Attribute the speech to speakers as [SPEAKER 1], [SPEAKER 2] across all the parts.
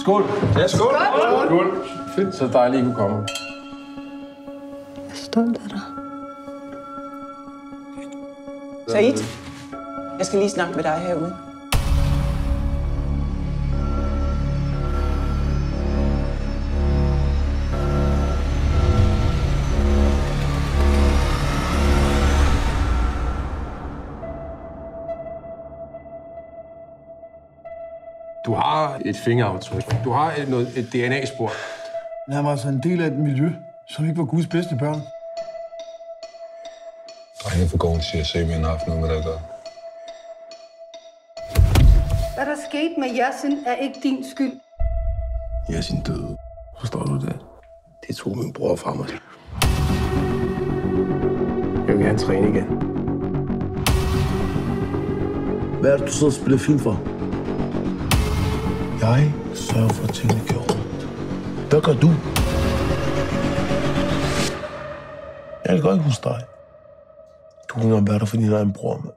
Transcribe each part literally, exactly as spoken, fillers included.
[SPEAKER 1] Skål.
[SPEAKER 2] Ja, skål.
[SPEAKER 1] Skål. Skål.
[SPEAKER 2] Fedt, så dejligt, I kunne komme.
[SPEAKER 3] Jeg er stolt af dig.
[SPEAKER 4] Said, jeg skal lige snakke med dig herude.
[SPEAKER 2] Du har et fingeraftryk. Du har et, noget, et D N A-spor.
[SPEAKER 1] Han var altså en del af et miljø, som ikke var Guds bedste børn.
[SPEAKER 5] Drenge for gården siger, at Sabien har haft noget med det at gøre.
[SPEAKER 3] Hvad der skete med Yasin er ikke din skyld.
[SPEAKER 5] Yasin døde. Forstår du det? Det tog min bror fra mig.
[SPEAKER 2] Jeg vil gerne træne igen.
[SPEAKER 1] Hvad er det, du så spiller film for? Jeg sørger for, at tingene kører rundt. Hvad gør du? Jeg kan godt ikke huske dig. Du kan ikke engang være der for din egen bror, mand.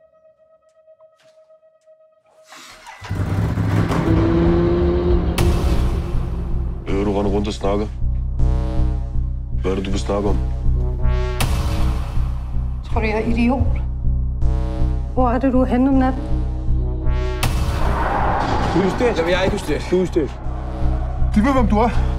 [SPEAKER 5] Øh, du render rundt og snakker. Hvad er det, du vil snakke om?
[SPEAKER 3] Tror du, jeg er idiot? Hvor er det, du er henne om natten?
[SPEAKER 2] Du er justeret. Jeg vil ikke justeret. Du er justeret.
[SPEAKER 1] De ved, hvem du er.